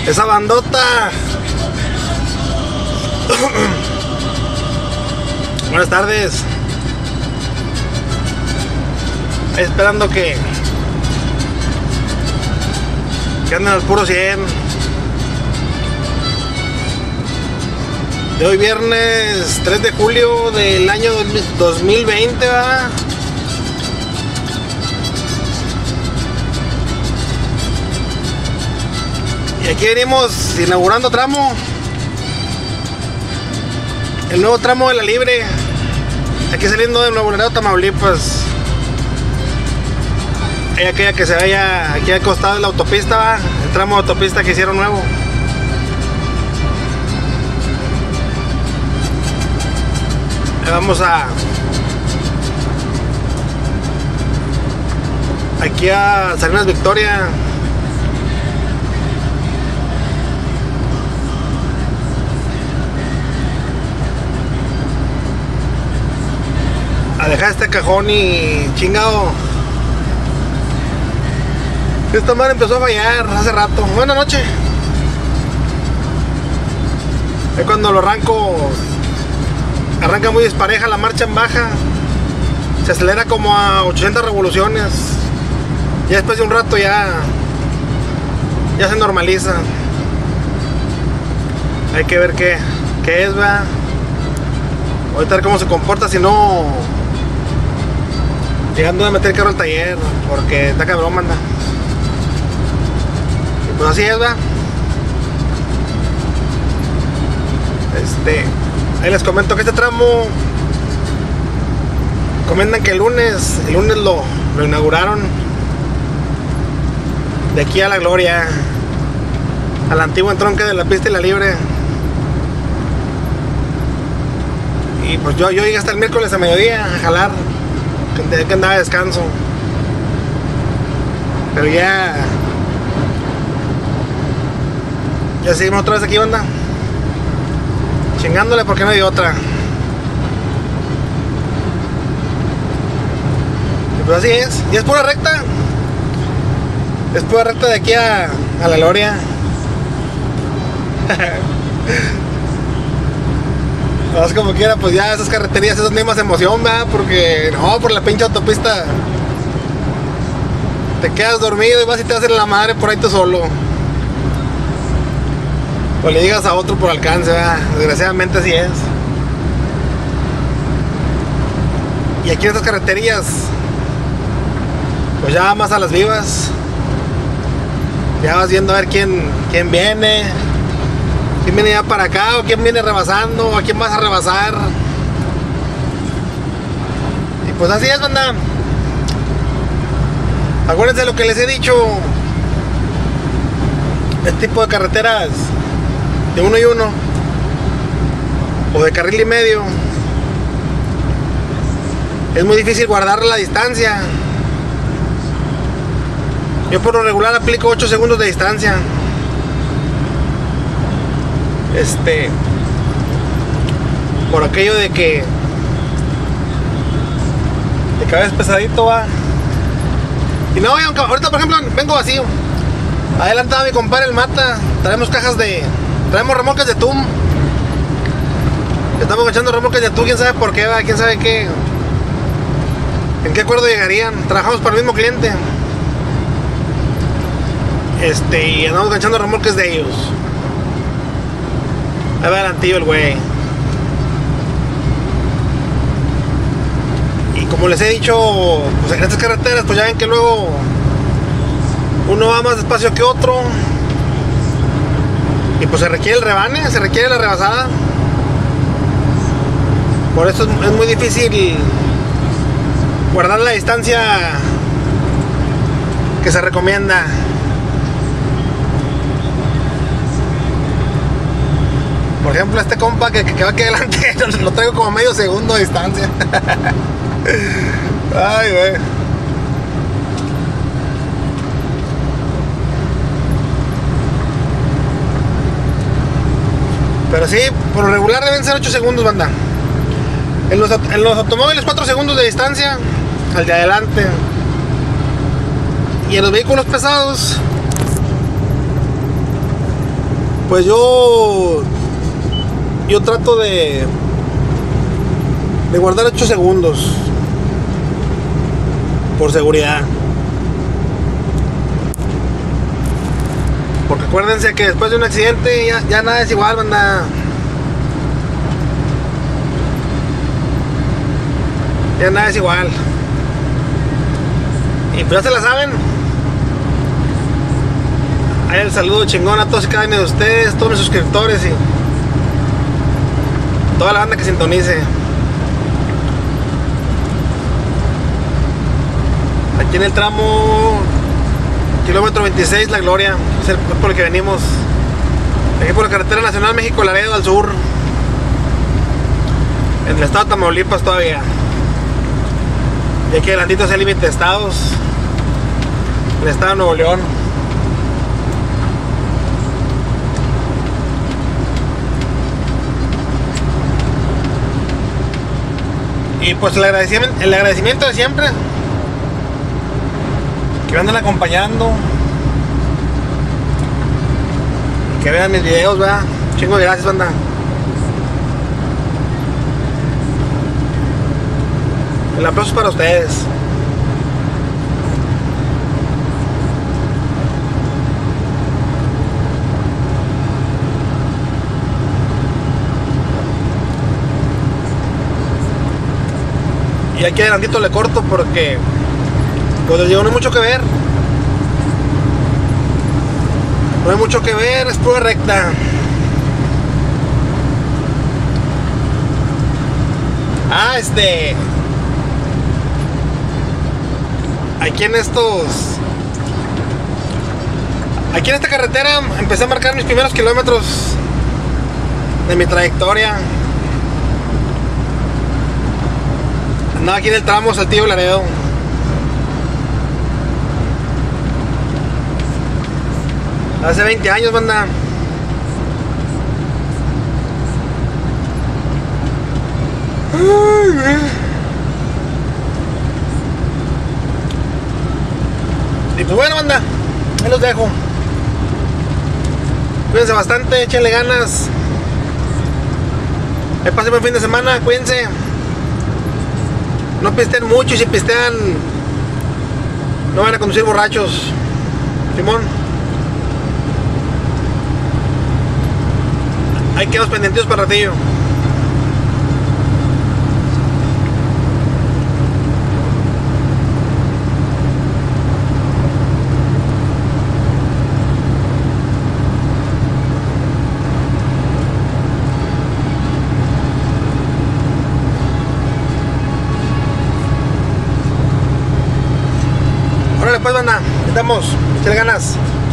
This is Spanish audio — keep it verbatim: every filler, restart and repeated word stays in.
Esa bandota. Buenas tardes. Esperando que que anden al puro cien. De hoy viernes tres de julio del año dos mil veinte, ¿verdad? Y aquí venimos inaugurando tramo. El nuevo tramo de la Libre. Aquí saliendo de Nuevo Laredo, Tamaulipas. Hay aquella que se vaya aquí al costado de la autopista, ¿va? El tramo de autopista que hicieron nuevo. Ahí vamos a aquí a Salinas Victoria. A dejar este cajón y chingado. Esta madre empezó a fallar hace rato. Buenas noches. Es cuando lo arranco. Arranca muy despareja, la marcha en baja. Se acelera como a ochocientas revoluciones. Ya después de un rato ya Ya se normaliza. Hay que ver qué, qué es, va. Ahorita a ver cómo se comporta, si no llegando a meter el carro al taller, porque está cabrón, manda. Y pues así es, va. Este, ahí les comento que este tramo comentan que el lunes, el lunes lo, lo inauguraron. De aquí a la gloria, al antiguo entronque de la pista y la Libre. Y pues yo, yo llegué hasta el miércoles a mediodía a jalar, que, que andaba de descanso. Pero ya Ya seguimos otra vez aquí, banda, chingándole porque no hay otra. Y pues así es, y es pura recta. Es pura recta de aquí a, a la gloria. No, es como quiera, pues ya esas carreterías, esas mismas emoción, ¿verdad? Porque no, por la pinche autopista te quedas dormido y vas y te vas a la madre por ahí tú solo. O le llegas a otro por alcance, ¿verdad? Desgraciadamente así es. Y aquí en estas carreterías, pues ya más a las vivas. Ya vas viendo a ver quién, quién viene. ¿Quién viene ya para acá? ¿O quién viene rebasando? ¿A quién vas a rebasar? Y pues así es, banda. Acuérdense de lo que les he dicho. Este tipo de carreteras de uno y uno, o de carril y medio, es muy difícil guardar la distancia. Yo por lo regular aplico ocho segundos de distancia. Este, por aquello de que de que a veces pesadito va. Y no, aunque ahorita por ejemplo vengo vacío. Adelantaba mi compadre el Mata. Traemos cajas de, traemos remolques de T U M. Estamos echando remolques de T U M, quién sabe por qué va, quién sabe qué, en qué acuerdo llegarían. Trabajamos para el mismo cliente. Este, y andamos echando remolques de ellos. Ahí va adelantillo el güey. Y como les he dicho, pues en estas carreteras, pues ya ven que luego uno va más despacio que otro. Y pues se requiere el rebane, se requiere la rebasada. Por eso es, es muy difícil guardar la distancia que se recomienda. Por ejemplo, este compa que, que va aquí adelante, lo traigo como medio segundo de distancia. Ay, güey. Pero sí, por lo regular deben ser ocho segundos, banda. En los, en los automóviles cuatro segundos de distancia al de adelante. Y en los vehículos pesados Pues yo yo trato de de guardar ocho segundos por seguridad, porque acuérdense que después de un accidente ya, ya nada es igual, banda. Ya nada es igual. Y pues ya se la saben. Ahí el saludo chingón a todos y cada uno de ustedes, todos mis suscriptores y toda la banda que sintonice. Aquí en el tramo kilómetro veintiséis, La Gloria, es el por el que venimos. Aquí por la carretera nacional México-Laredo al sur, en el estado de Tamaulipas todavía. Y aquí adelantito es el límite de estados, el estado de Nuevo León. Y pues el agradecimiento, el agradecimiento de siempre, que me andan acompañando, que vean mis videos, ¿verdad? Chingo de gracias, banda. El aplauso es para ustedes. Y aquí adelantito le corto porque pues les digo, no hay mucho que ver. No hay mucho que ver, es pura recta. Ah, este aquí en estos aquí en esta carretera empecé a marcar mis primeros kilómetros de mi trayectoria. Andaba aquí en el tramo Saltillo-Laredo. Hace veinte años, banda. Ay, y pues bueno, banda, ahí los dejo. Cuídense bastante, échenle ganas. Ahí pasen buen fin de semana, cuídense. No pisteen mucho y si pistean, no van a conducir borrachos. Simón. Ahí quedamos pendientes para ratillo. Órale pues, banda, estamos, échale ganas.